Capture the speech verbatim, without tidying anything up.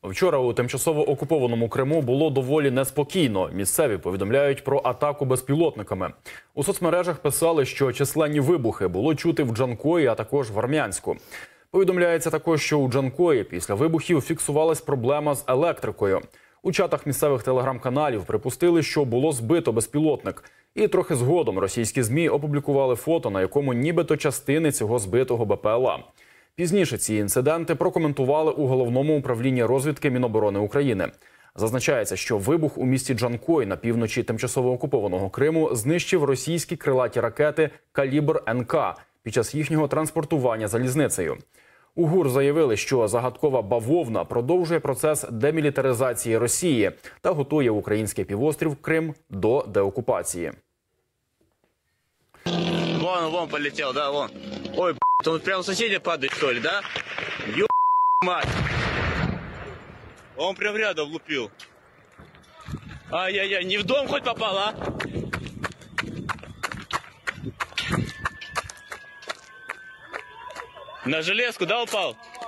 Вчора у тимчасово окупованому Криму було доволі неспокійно. Місцеві повідомляють про атаку безпілотниками. У соцмережах писали, що численні вибухи було чути в Джанкої, а також в Армянську. Повідомляється також, що у Джанкої після вибухів фіксувалась проблема з електрикою. У чатах місцевих телеграм-каналів припустили, що було збито безпілотник. І трохи згодом російські ЗМІ опублікували фото, на якому нібито частини цього збитого БПЛА. Пізніше ці інциденти прокоментували у Головному управлінні розвідки Міноборони України. Зазначається, що вибух у місті Джанкой на півночі тимчасово окупованого Криму знищив російські крилаті ракети «Калібр Н К» під час їхнього транспортування залізницею. У ГУР заявили, що загадкова бавовна продовжує процес демілітаризації Росії та готує український півострів Крим до деокупації. Вон, вон полетел, да, вон. Ой, б***ь, он прям соседи падает, что ли, да? Ё*** мать. Он прям рядом лупил. Ай-яй-яй, не в дом хоть попал, а? На железку, да, упал?